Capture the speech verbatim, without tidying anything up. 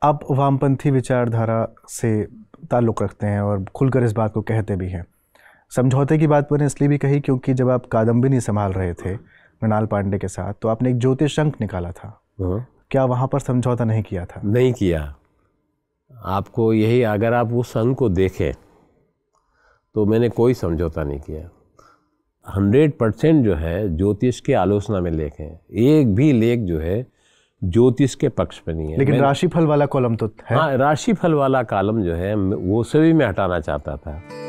आप वामपंथी विचारधारा से ताल्लुक़ रखते हैं और खुलकर इस बात को कहते भी हैं। समझौते की बात मैंने इसलिए भी कही क्योंकि जब आप कादम्बिनी संभाल रहे थे मृणाल पांडे के साथ तो आपने एक ज्योतिष अंक निकाला था। क्या वहाँ पर समझौता नहीं किया था? नहीं किया। आपको यही, अगर आप उस अंक को देखें तो मैंने कोई समझौता नहीं किया। हंड्रेड परसेंट जो है ज्योतिष के आलोचना में लेख हैं, एक भी लेख जो है ज्योतिष के पक्ष में नहीं है। लेकिन राशिफल वाला कॉलम तो है। हाँ, राशिफल वाला कॉलम जो है वो सभी मैं हटाना चाहता था।